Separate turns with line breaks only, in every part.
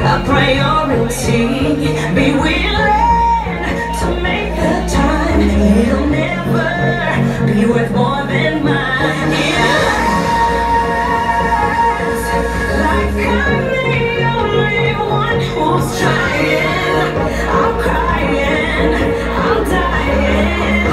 a priority. Be willing to make the time. It'll never be worth more than mine. Yes, like I'm the only one who's trying. I'm crying, I'm dying.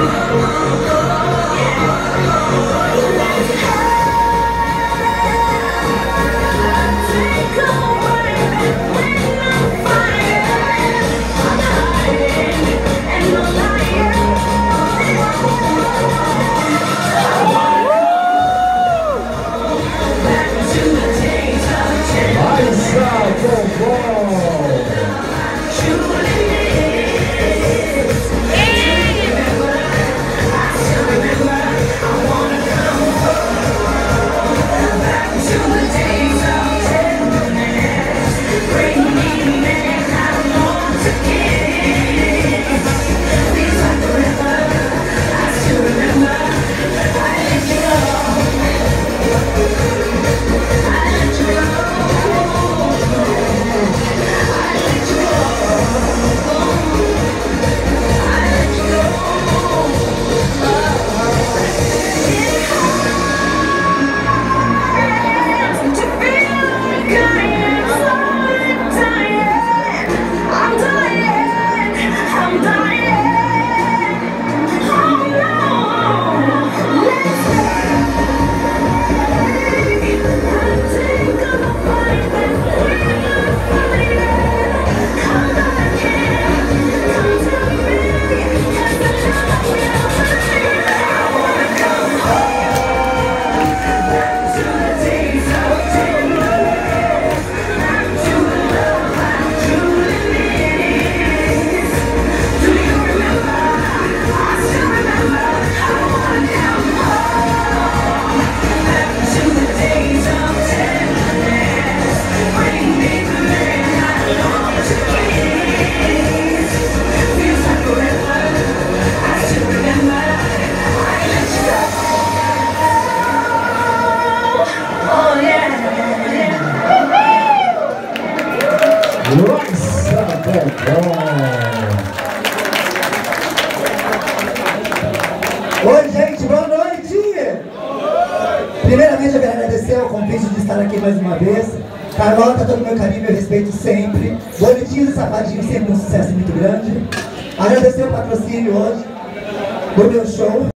Oi, gente, boa noite! Primeiramente, eu quero agradecer o convite de estar aqui mais uma vez. Carlota, todo o meu carinho e meu respeito sempre. Bonitinhos e Safadinhos, sempre um sucesso muito grande. Agradecer o patrocínio hoje do meu show.